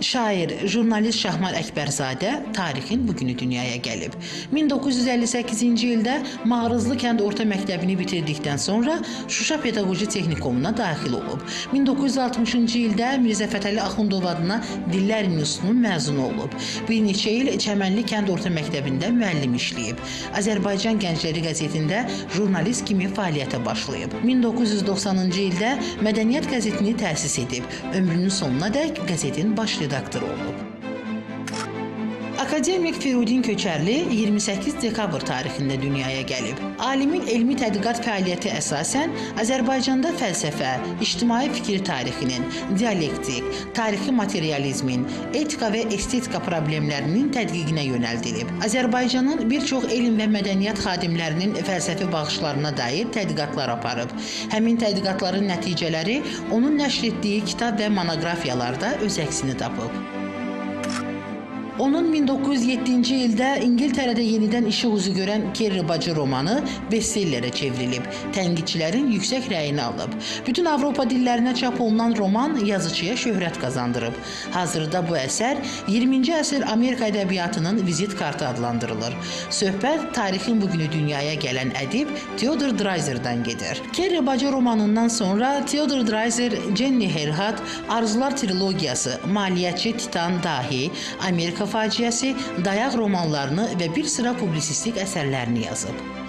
şair, jurnalist Şahmar Əkbərzadə tarixin bugünü dünyaya gəlib. 1958-ci ildə Mağrızlı kənd orta məktəbini bitirdikdən sonra Şuşa Pedaqoji Texnikumuna daxil olub. 1960-cı ildə Mirzə Fətəli Axundov adına Dillər İnstitutunun məzunu olub. Bir neçə il Çəmənli kənd orta məktəbində müəllim işləyib. Azərbaycan Gəncləri qəzetində jurnalist kimi fəaliyyətə başlayıb. 1990-cı ildə Mədəniyyət qəzetini təsis edib. Ömrünün sonunadək qəzetin baş redaktoru olub. Akademik Firudin Köçərli 28 dekabr tarixində dünyaya gəlib. Alimin elmi tədqiqat fəaliyyəti əsasən Azərbaycanda fəlsəfə, ictimai fikir tarixinin, dialektik, tarixi materializmin, etika və estetika problemlərinin tədqiqinə yönəldilib. Azərbaycanın bir çox elm və mədəniyyət xadimlərinin fəlsəfi baxışlarına dair tədqiqatlar aparıb. Həmin tədqiqatların nəticələri onun nəşr etdiyi kitab və monoqrafiyalarda öz əksini tapıb. Onun 1907-ci ildə İngiltərədə yenidən işıq üzü görən Kerry bacı romanı bestsellerə çevrilib. Tənqidçilərin yüksək rəyini alıb. Bütün Avropa dillərinə çap olunan roman yazıçıya şöhrət qazandırıb. Hazırda bu əsər 20-ci əsr Amerika ədəbiyyatının vizit kartı adlandırılır. Söhbət tarixin bugünü dünyaya gələn ədib Theodor Dreiser'dan gedir. Kerry bacı romanından sonra Theodor Dreiser, Jenny Herhat, Arzular trilogiyası, Maliyyətçi Titan Dahi, Amerika faciəsi, Dayaq romanlarını və bir sıra publisistik əsərlərini yazıb.